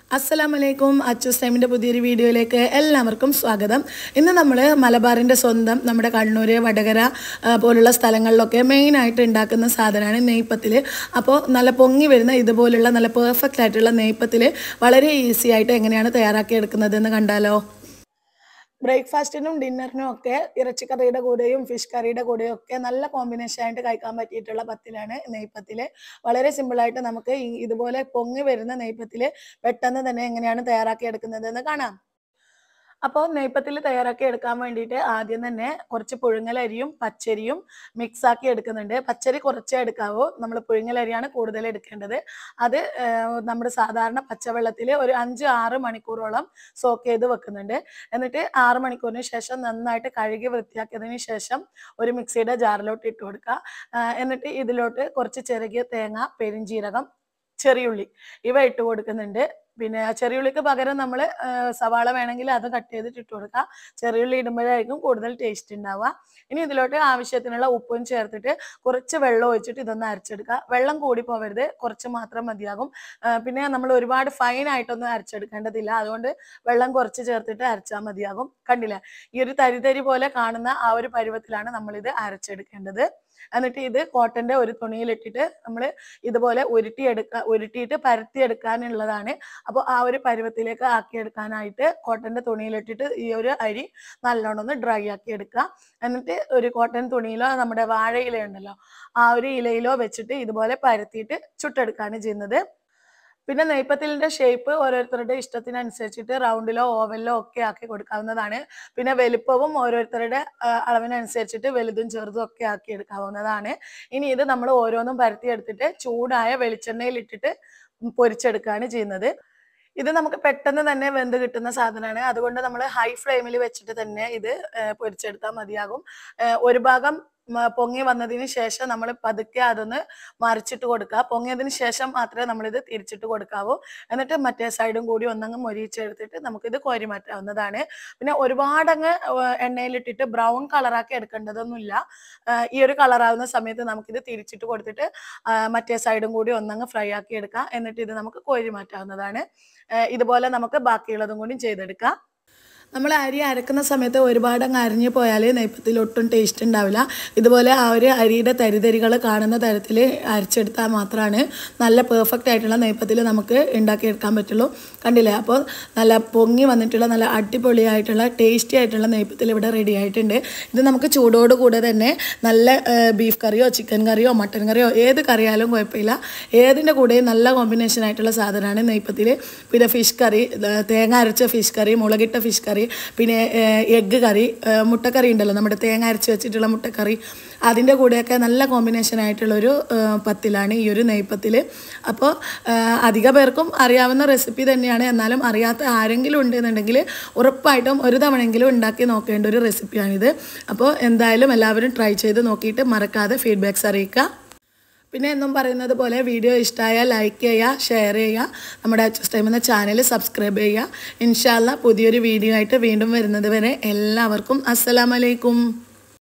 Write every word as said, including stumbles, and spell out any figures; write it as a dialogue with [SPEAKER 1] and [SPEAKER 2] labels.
[SPEAKER 1] അസ്സലാമലൈക്കും അച്ചൂസ് ടൈമിൻ്റെ പുതിയൊരു വീഡിയോയിലേക്ക് എല്ലാവർക്കും സ്വാഗതം. ഇന്ന് നമ്മൾ മലബാറിൻ്റെ സ്വന്തം നമ്മുടെ കണ്ണൂർ വടകര പോലുള്ള സ്ഥലങ്ങളിലൊക്കെ മെയിനായിട്ട് ഉണ്ടാക്കുന്ന സാധനമാണ് നെയ്പ്പത്തിൽ. അപ്പോൾ നല്ല പൊങ്ങി വരുന്ന ഇതുപോലുള്ള നല്ല പെർഫെക്റ്റ് ആയിട്ടുള്ള നെയ്പ്പത്തിൽ വളരെ ഈസി ആയിട്ട് എങ്ങനെയാണ് തയ്യാറാക്കിയെടുക്കുന്നതെന്ന് കണ്ടാലോ. ബ്രേക്ക്ഫാസ്റ്റിനും ഡിന്നറിനും ഒക്കെ ഇറച്ചിക്കറിയുടെ കൂടെയും ഫിഷ് കറിയുടെ കൂടെയും ഒക്കെ നല്ല കോമ്പിനേഷൻ ആയിട്ട് കഴിക്കാൻ പറ്റിയിട്ടുള്ള പത്തിലാണ് നെയ്പ്പത്തിൽ. വളരെ സിമ്പിളായിട്ട് നമുക്ക് ഇതുപോലെ പൊങ്ങി വരുന്ന നെയ്പ്പത്തിൽ പെട്ടെന്ന് തന്നെ എങ്ങനെയാണ് തയ്യാറാക്കി എടുക്കുന്നതെന്ന് കാണാം. അപ്പോൾ നെയ്പ്പത്തിൽ തയ്യാറാക്കി എടുക്കാൻ വേണ്ടിയിട്ട് ആദ്യം തന്നെ കുറച്ച് പുഴുങ്ങലരിയും പച്ചരിയും മിക്സാക്കി എടുക്കുന്നുണ്ട്. പച്ചരി കുറച്ചേ എടുക്കാവൂ, നമ്മൾ പുഴുങ്ങലരിയാണ് കൂടുതൽ എടുക്കേണ്ടത്. അത് നമ്മുടെ സാധാരണ പച്ചവെള്ളത്തിൽ ഒരു അഞ്ച് ആറ് മണിക്കൂറോളം സോക്ക് ചെയ്ത് വെക്കുന്നുണ്ട്. എന്നിട്ട് ആറ് മണിക്കൂറിന് ശേഷം നന്നായിട്ട് കഴുകി വൃത്തിയാക്കിയതിന് ശേഷം ഒരു മിക്സിയുടെ ജാറിലോട്ട് ഇട്ട് കൊടുക്കുക. എന്നിട്ട് ഇതിലോട്ട് കുറച്ച് ചിരകിയ തേങ്ങ, പെരിഞ്ചീരകം, ചെറിയുള്ളി ഇവ ഇട്ട് കൊടുക്കുന്നുണ്ട്. പിന്നെ ചെറിയുള്ളിക്ക് പകരം നമ്മൾ സവാള വേണമെങ്കിൽ അത് കട്ട് ചെയ്തിട്ട് ഇട്ട് കൊടുക്കുക. ചെറിയുള്ളി ഇടുമ്പോഴായിരിക്കും കൂടുതൽ ടേസ്റ്റ് ഉണ്ടാവുക. ഇനി ഇതിലോട്ട് ആവശ്യത്തിനുള്ള ഉപ്പും ചേർത്തിട്ട് കുറച്ച് വെള്ളം ഒഴിച്ചിട്ട് ഇതൊന്ന് അരച്ചെടുക്കുക. വെള്ളം കൂടി പോവരുത്, കുറച്ച് മാത്രം മതിയാകും. പിന്നെ നമ്മൾ ഒരുപാട് ഫൈൻ ആയിട്ടൊന്നും അരച്ചെടുക്കേണ്ടതില്ല, അതുകൊണ്ട് വെള്ളം കുറച്ച് ചേർത്തിട്ട് അരച്ചാൽ മതിയാകും. കണ്ടില്ലേ, ഈ ഒരു തരി തരി പോലെ കാണുന്ന ആ ഒരു പരുവത്തിലാണ് നമ്മളിത് അരച്ചെടുക്കേണ്ടത്. എന്നിട്ട് ഇത് കോട്ടന്റെ ഒരു തുണിയിലിട്ടിട്ട് നമ്മൾ ഇതുപോലെ ഉരുട്ടിയെടുക്കുക ഉരുട്ടിയിട്ട് പരത്തിയെടുക്കാനുള്ളതാണ്. അപ്പോൾ ആ ഒരു പരുവത്തിലേക്ക് ആക്കിയെടുക്കാനായിട്ട് കോട്ടന്റെ തുണിയിലിട്ടിട്ട് ഈ ഒരു അരി നല്ലോണം ഒന്ന് ഡ്രൈ ആക്കി എടുക്കുക. എന്നിട്ട് ഒരു കോട്ടൺ തുണിയിലോ നമ്മുടെ വാഴ ഇലയുണ്ടല്ലോ ആ ഒരു ഇലയിലോ വെച്ചിട്ട് ഇതുപോലെ പരത്തിയിട്ട് ചുട്ടെടുക്കുകയാണ് ചെയ്യുന്നത്. പിന്നെ നെയ്പ്പത്തിലിൻ്റെ ഷേപ്പ് ഓരോരുത്തരുടെ ഇഷ്ടത്തിനനുസരിച്ചിട്ട് റൗണ്ടിലോ ഓവലിലോ ഒക്കെ ആക്കി കൊടുക്കാവുന്നതാണ്. പിന്നെ വലുപ്പവും ഓരോരുത്തരുടെ അളവിനനുസരിച്ചിട്ട് വലുതും ചെറുതും ഒക്കെ ആക്കി എടുക്കാവുന്നതാണ്. ഇനി ഇത് നമ്മൾ ഓരോന്നും പരത്തിയെടുത്തിട്ട് ചൂടായ വെളിച്ചെണ്ണയിൽ ഇട്ടിട്ട് പൊരിച്ചെടുക്കുകയാണ് ചെയ്യുന്നത്. ഇത് നമുക്ക് പെട്ടെന്ന് തന്നെ വെന്ത് കിട്ടുന്ന സാധനമാണ്, അതുകൊണ്ട് നമ്മൾ ഹൈ ഫ്ലെയിമിൽ വെച്ചിട്ട് തന്നെ ഇത് പൊരിച്ചെടുത്താൽ മതിയാകും. ഒരു ഭാഗം പൊങ്ങി വന്നതിന് ശേഷം നമ്മൾ പതുക്കെ അതൊന്ന് മറിച്ചിട്ട് കൊടുക്കുക. പൊങ്ങിയതിന് ശേഷം മാത്രമേ നമ്മളിത് തിരിച്ചിട്ട് കൊടുക്കാവൂ. എന്നിട്ട് മറ്റേ സൈഡും കൂടി ഒന്നങ്ങ് മൊരിച്ചെടുത്തിട്ട് നമുക്കിത് കോരി മാറ്റാവുന്നതാണ്. പിന്നെ ഒരുപാടങ്ങ് എണ്ണയിലിട്ടിട്ട് ബ്രൗൺ കളറാക്കി എടുക്കേണ്ടതൊന്നുമില്ല. ഈ ഒരു കളറാവുന്ന സമയത്ത് നമുക്കിത് തിരിച്ചിട്ട് കൊടുത്തിട്ട് മറ്റേ സൈഡും കൂടി ഒന്നങ്ങ് ഫ്രൈ ആക്കി എടുക്കാം. എന്നിട്ട് ഇത് നമുക്ക് കോരി മാറ്റാവുന്നതാണ്. ഇതുപോലെ നമുക്ക് ബാക്കിയുള്ളതും കൂടി ചെയ്തെടുക്കാം. നമ്മൾ അരി അരക്കുന്ന സമയത്ത് ഒരുപാട് അങ്ങ് അരിഞ്ഞു പോയാൽ നെയ്പ്പത്തിൽ ഒട്ടും ടേസ്റ്റ് ഉണ്ടാവില്ല. ഇതുപോലെ ആ ഒരു അരിയുടെ തരിതരികൾ കാണുന്ന തരത്തിൽ അരച്ചെടുത്താൽ മാത്രമാണ് നല്ല പെർഫെക്റ്റ് ആയിട്ടുള്ള നെയ്പ്പത്തിൽ നമുക്ക് ഉണ്ടാക്കിയെടുക്കാൻ പറ്റുള്ളൂ. കണ്ടില്ലേ, അപ്പോൾ നല്ല പൊങ്ങി വന്നിട്ടുള്ള നല്ല അടിപൊളിയായിട്ടുള്ള ടേസ്റ്റി ആയിട്ടുള്ള നെയ്പ്പത്തിൽ ഇവിടെ റെഡി ആയിട്ടുണ്ട്. ഇത് നമുക്ക് ചൂടോടുകൂടെ തന്നെ നല്ല ബീഫ് കറിയോ ചിക്കൻ കറിയോ മട്ടൻ കറിയോ ഏത് കറിയാലും കുഴപ്പമില്ല, ഏതിൻ്റെ കൂടെയും നല്ല കോമ്പിനേഷൻ ആയിട്ടുള്ള സാധനമാണ് നെയ്പ്പത്തിൽ. പിന്നെ ഫിഷ് കറി, തേങ്ങ അരച്ച ഫിഷ് കറി, മുളകിട്ട ഫിഷ് കറി, പിന്നെ എഗ്ഗ് കറി, മുട്ടക്കറി ഉണ്ടല്ലോ നമ്മുടെ തേങ്ങ അരച്ച് വെച്ചിട്ടുള്ള മുട്ടക്കറി, അതിൻ്റെ കൂടെയൊക്കെ നല്ല കോമ്പിനേഷൻ ആയിട്ടുള്ളൊരു പത്തിലാണ് ഈ ഒരു നെയ്പ്പത്തിൽ. അപ്പോൾ അധിക പേർക്കും അറിയാവുന്ന റെസിപ്പി തന്നെയാണ്, എന്നാലും അറിയാത്ത ആരെങ്കിലും ഉണ്ടെന്നുണ്ടെങ്കിൽ ഉറപ്പായിട്ടും ഒരു തവണയെങ്കിലും ഉണ്ടാക്കി നോക്കേണ്ട ഒരു റെസിപ്പിയാണിത്. അപ്പോൾ എന്തായാലും എല്ലാവരും ട്രൈ ചെയ്ത് നോക്കിയിട്ട് മറക്കാതെ ഫീഡ്ബാക്ക്സ് അറിയിക്കുക. പിന്നെ എന്നും പറയുന്നത് പോലെ വീഡിയോ ഇഷ്ടമായാൽ ലൈക്ക് ചെയ്യുക, ഷെയർ ചെയ്യുക, നമ്മുടെ അച്ചൂസ് ടൈം എന്ന ചാനൽ സബ്സ്ക്രൈബ് ചെയ്യുക. ഇൻഷാ അല്ലാഹ് പുതിയൊരു വീഡിയോ ആയിട്ട് വീണ്ടും വരുന്നത് വരെ എല്ലാവർക്കും അസ്സലാമു അലൈക്കും.